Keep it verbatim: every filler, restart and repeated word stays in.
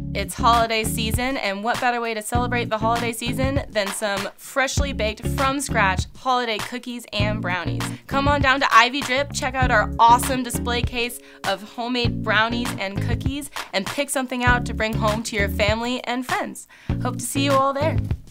It's holiday season, and what better way to celebrate the holiday season than some freshly baked from scratch holiday cookies and brownies. Come on down to Ivy Drip, check out our awesome display case of homemade brownies and cookies, and pick something out to bring home to your family and friends. Hope to see you all there.